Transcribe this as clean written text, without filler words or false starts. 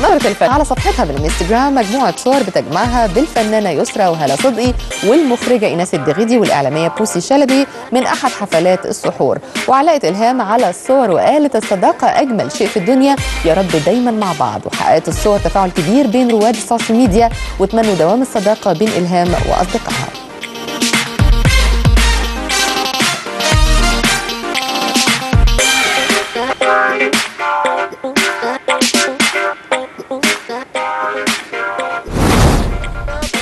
نشرت الفن على صفحتها بالانستجرام مجموعة صور بتجمعها بالفنانة يسرا وهالة صدقي والمخرجة إيناس الدغيدي والإعلامية بوسي شلبي من أحد حفلات السحور. وعلقت إلهام على الصور وقالت: الصداقة أجمل شيء في الدنيا، يا رب دايما مع بعض. وحققت الصور تفاعل كبير بين رواد السوشيال ميديا وتمنوا دوام الصداقة بين إلهام وأصدقائها.